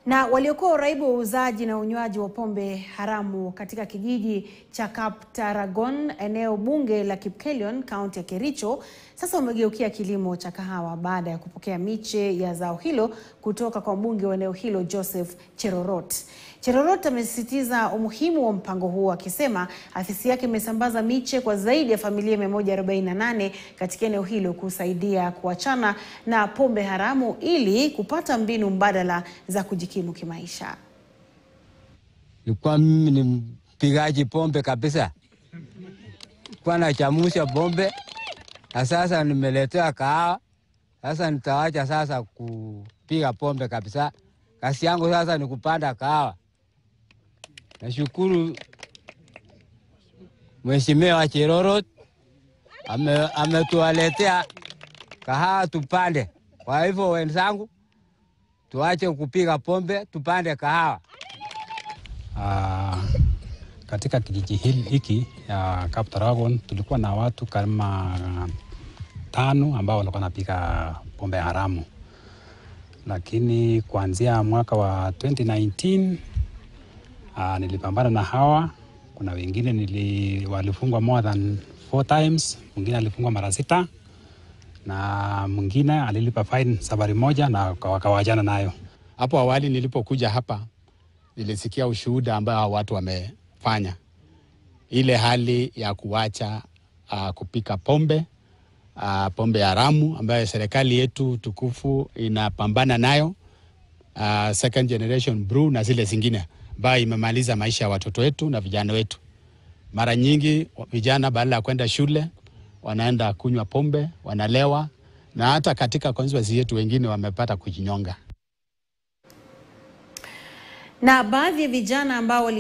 Na waliokuwa waraibu wa uuzaji na unywaji wa pombe haramu katika kijiji cha Kaptaragon, eneo bunge la Kipkelion, kaunti ya Kericho, sasa wamegeukia kilimo cha kahawa baada ya kupokea miche ya zao hilo kutoka kwa mbunge wa eneo hilo Joseph Cherorot. Cherorot amesisitiza umuhimu wa mpango huo, akisema afisi yake imesambaza miche kwa zaidi ya familia 148 katika eneo hilo kusaidia kuachana na pombe haramu ili kupata mbinu mbadala za kujikimu kimaisha. Nilikuwa mimi ni mpigaji pombe kabisa. Nilikuwa nachamusha pombe. Na sasa nimeletea kahawa. Sasa nitaacha sasa kupiga pombe kabisa. Kazi yangu sasa ni kupanda kahawa. Nashukuru Mheshimiwa Cherorot ametualetea kahawa tupande. Kwa hivyo wenzangu, tuache kupiga pombe, tupande kahawa. Katika kijiji hiki ya Kaptaragon tulikuwa na watu kama 5 ambao walikuwa wanapiga pombe haramu. Lakini kuanzia mwaka wa 2019 nilipambana na hawa. Kuna wengine walifungwa more than 4 times, mwingine alifungwa mara 6 na mwingine alilipa fine safari moja na wakawajana nayo. Hapo awali nilipokuja hapa nilisikia ushuhuda ambao watu wamefanya. Ile hali ya kuacha kupika pombe haramu ambayo serikali yetu tukufu inapambana nayo, second generation brew na zile zingine ambayo imemaliza maisha ya watoto wetu na vijana wetu. Mara nyingi vijana badala ya kwenda shule wanaenda kunywa pombe, wanalewa, na hata katika constituency yetu wengine wamepata kujinyonga. Na baadhi ya vijana ambao